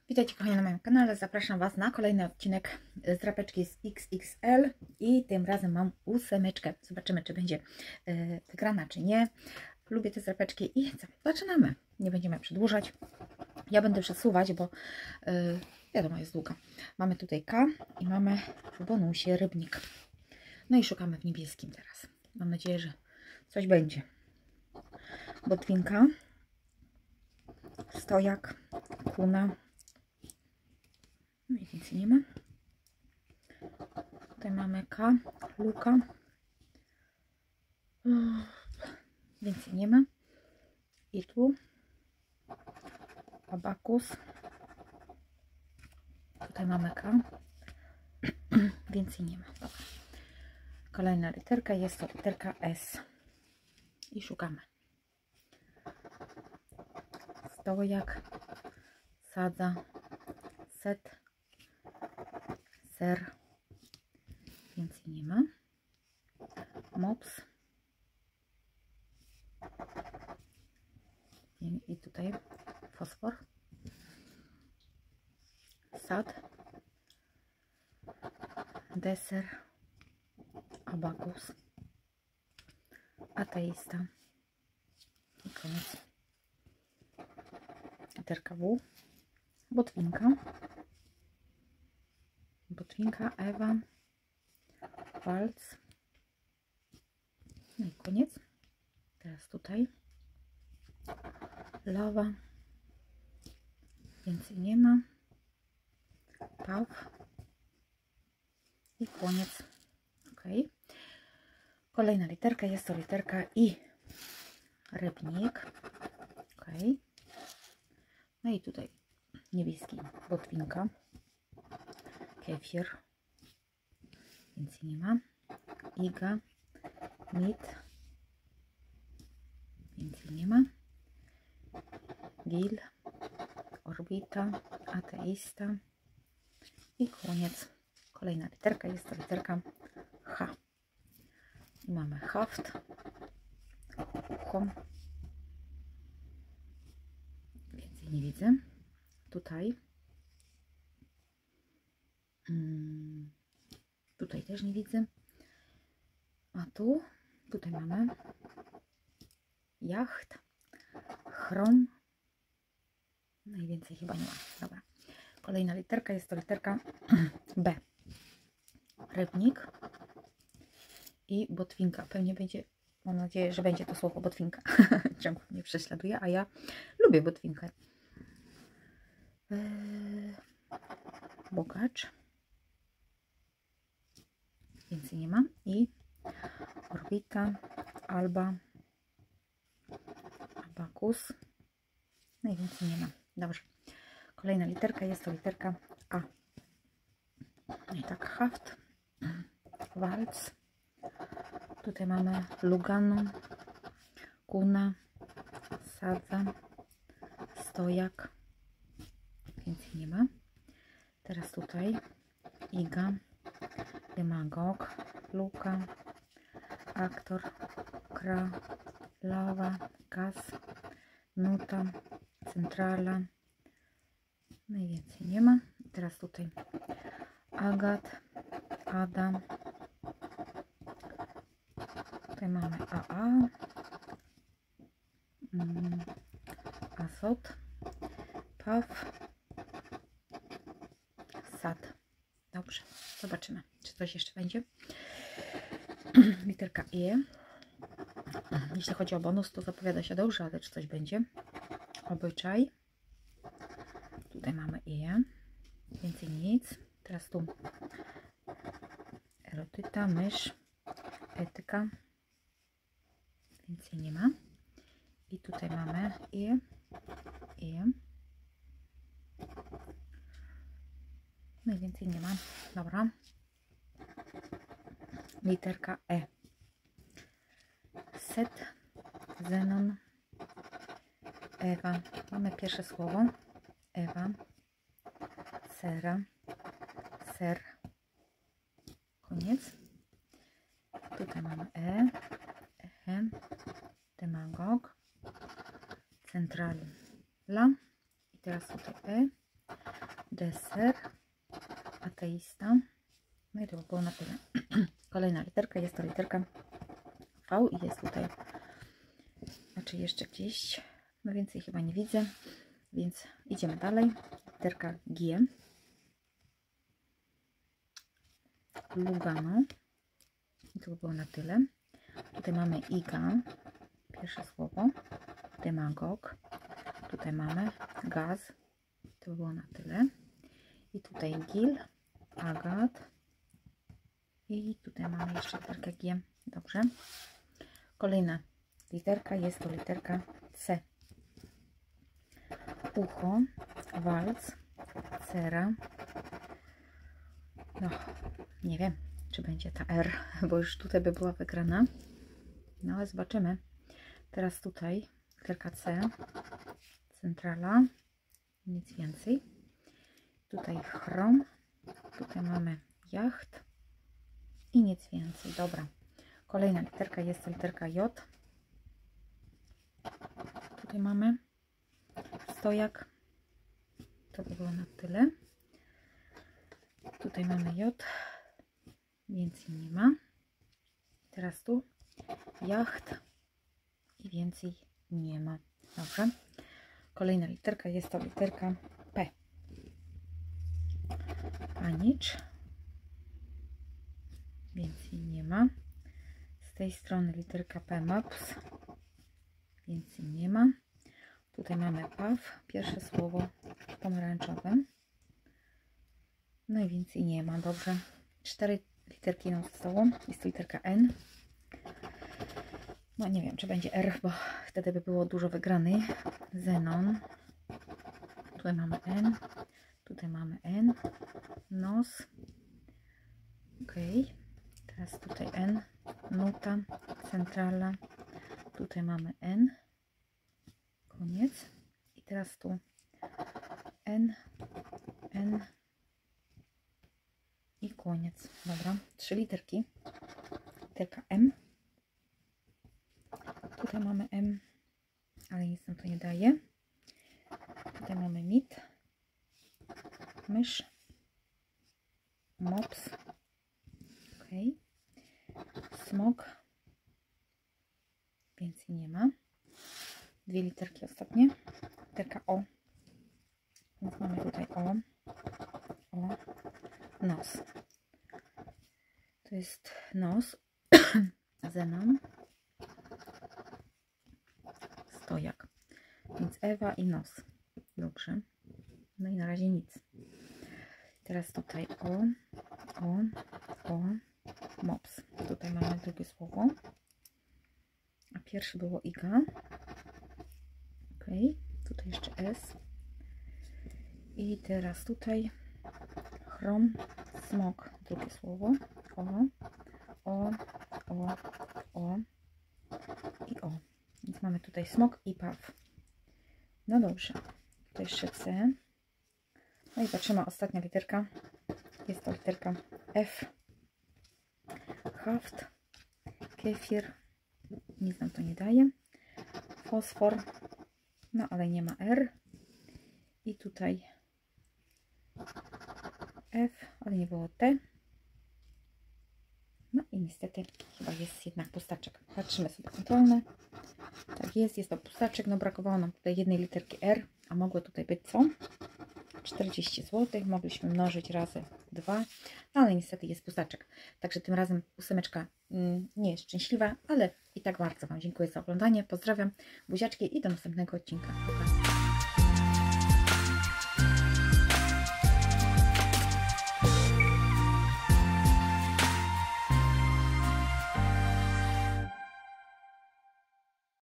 Witajcie kochani na moim kanale, zapraszam Was na kolejny odcinek z drapeczki z XXL i tym razem mam 8. Zobaczymy, czy będzie wygrana, czy nie. Lubię te drapeczki i co? Zaczynamy. Nie będziemy przedłużać. Ja będę przesuwać, bo wiadomo, jest długa. Mamy tutaj K i mamy w bonusie rybnik. No i szukamy w niebieskim teraz. Mam nadzieję, że coś będzie. Botwinka, stojak, kuna. No i więcej nie ma. Tutaj mamy K, luka. Więcej nie ma. I tu abakus. Tutaj mamy K. Więcej nie ma. Dobra. Kolejna literka, jest to literka S. I szukamy. Stojak, sadza, set, ser. Więcej nie ma. Mops. I tutaj fosfor. Sad. Deser. Abakus. Ateista. I koniec. Literka W. Botwinka. Botwinka, Ewa. Walc. No i koniec. Teraz tutaj lawa. Więcej nie ma. Paw. I koniec. Ok. Kolejna literka, jest to literka I. Rybnik. Ok. No i tutaj niebieski. Botwinka. Kefir. Więcej nie ma. Iga. Mit. Więcej nie ma. Gil. Orbita. Ateista. I koniec. Kolejna literka, jest to literka H. I mamy haft. Ucho. Więcej nie widzę. Tutaj. Tutaj też nie widzę. A tu, tutaj mamy jacht, chrom. Najwięcej chyba nie ma. Dobra. Kolejna literka, jest to literka B. Rybnik i botwinka. Pewnie będzie, mam nadzieję, że będzie to słowo botwinka. Ciągle mnie prześladuje, a ja lubię botwinkę. Bogacz. Więcej nie ma. I orbita, alba, abakus. No i więcej nie ma. Dobrze. Kolejna literka, jest to literka A. No i tak, haft, walc. Tutaj mamy lugano, kuna, sadza, stojak. Więcej nie ma. Teraz tutaj iga, demagog, luka, aktor, kra, lawa, gaz, nuta, centrala. No i więcej nie ma. Teraz tutaj agat, adam. Tutaj mamy AA, azot, paw, sad. Dobrze, zobaczymy, czy coś jeszcze będzie. Literka E. Jeśli chodzi o bonus, to zapowiada się dobrze, ale czy coś będzie? Obyczaj. Tutaj mamy E. Więcej nic. Teraz tu erotyta, mysz, etyka. Więcej nie ma. I tutaj mamy E. No i więcej nie ma. Dobra. Literka E. Set, Zenon, Ewa. Mamy pierwsze słowo. Ewa. Sera. Ser. Koniec. Tutaj mamy E. Eche. Demagog. Centrala. I teraz tutaj E. deser, ateista. No i to by było na tyle. Kolejna literka, jest to literka V i jest tutaj, znaczy jeszcze gdzieś, no więcej chyba nie widzę, więc idziemy dalej. Literka G, Lugano i to by było na tyle. Tutaj mamy Iga, pierwsze słowo, demagog, tutaj mamy gaz, to by było na tyle. I tutaj Gil, Agat i tutaj mamy jeszcze literkę G. Dobrze. Kolejna literka jest to literka C. Ucho, walc, cera. No, nie wiem, czy będzie ta R, bo już tutaj by była wygrana. No, ale zobaczymy. Teraz tutaj literka C, centrala, nic więcej. Tutaj chrom, tutaj mamy jacht i nic więcej. Dobra. Kolejna literka jest to literka J. Tutaj mamy stojak. To by było na tyle. Tutaj mamy J. Więcej nie ma. Teraz tu jacht i więcej nie ma. Dobrze. Kolejna literka jest to literka P. Panicz. Więcej nie ma. Z tej strony literka P, maps. Więcej nie ma. Tutaj mamy paw, pierwsze słowo pomarańczowe. No i więcej nie ma. Dobrze. 4 literki nam zostało. Jest to literka N. No nie wiem, czy będzie R, bo wtedy by było dużo wygranych. Zenon. Tutaj mamy N. Tutaj mamy N. Nos. Ok. Teraz tutaj N. Nuta. Centrala. Tutaj mamy N. Koniec. I teraz tu N. N. I koniec. Dobra. 3 literki. Literka M. Tutaj mamy M, ale nic nam to nie daje. Tutaj mamy mit, mysz, mops, ok, smog, więcej nie ma. 2 literki ostatnie. Literka O, więc mamy tutaj O, nos. To jest nos, zenon, stojak, więc Ewa i nos. Dobrze. No i na razie nic. Teraz tutaj O, mops. Tutaj mamy drugie słowo. A pierwsze było Iga. Ok. Tutaj jeszcze S. I teraz tutaj chrom, smog. Drugie słowo. O i O. Więc mamy tutaj smog i paw. No dobrze. Tutaj jeszcze C. No i patrzymy, ostatnia literka. Jest to literka F. Haft. Kefir. Nic nam to nie daje. Fosfor. No ale nie ma R. I tutaj F, ale nie było T. No i niestety chyba jest jednak pustaczek. Patrzymy sobie kontrolne. Tak jest to pustaczek. No brakowało nam tutaj jednej literki R, a mogło tutaj być co? 40 zł. Mogliśmy mnożyć razy 2, no ale niestety jest pustaczek. Także tym razem 8 nie jest szczęśliwa, ale i tak bardzo Wam dziękuję za oglądanie. Pozdrawiam, buziaczki i do następnego odcinka. Pa.